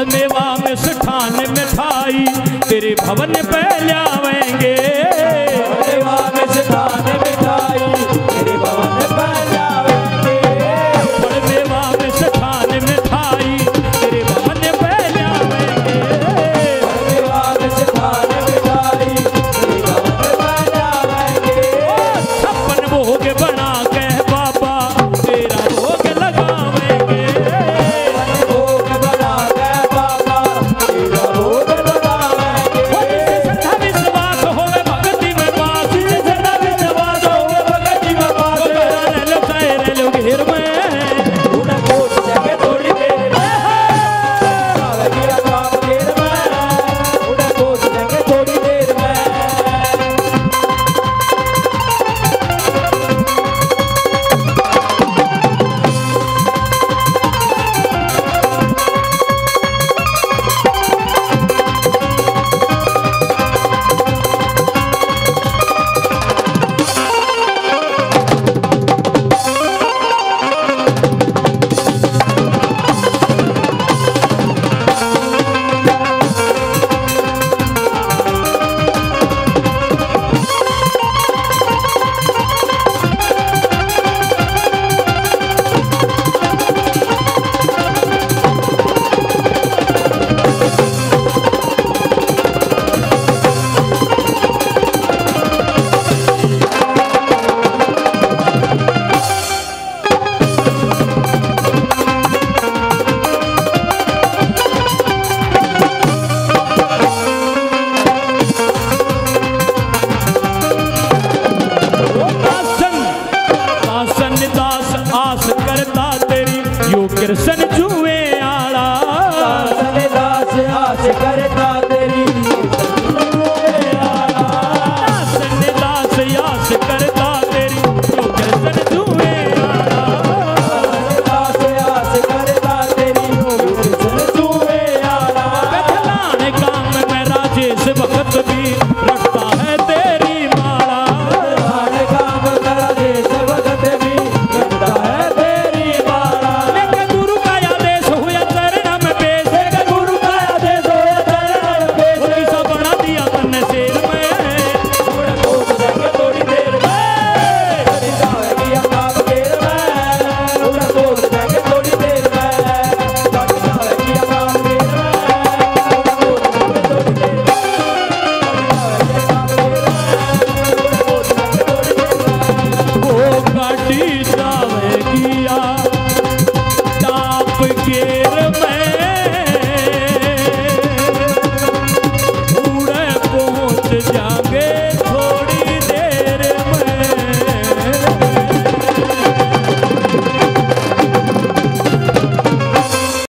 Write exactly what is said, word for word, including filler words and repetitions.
मेवा में सुठान मिठाई तेरे भवन पे लावेंगे। मेवा में सुठान मिठाई तेरे भवन पे लावेंगे। मेवा में सुठान मिठाई तेरे भवन पे लावेंगे। मेवा में सुठान मिठाई तेरे भवन पे लावेंगे। छप्पन भोग बना के बाबा तेरा भोग लगावेंगे। भोग बना के बाबा तेरा भोग लगावेंगे। श्रद्धा विश्वास होवे भक्ति में पास, श्रद्धा विश्वास होवे भक्ति में पास। रह लो चाहे रह लो घेर में उड़ा कोट जगह थोड़ी देर में आवेगी काम देर में। उड़ा कोट जगह थोड़ी देर में। कृष्ण जुए आला दास आस कर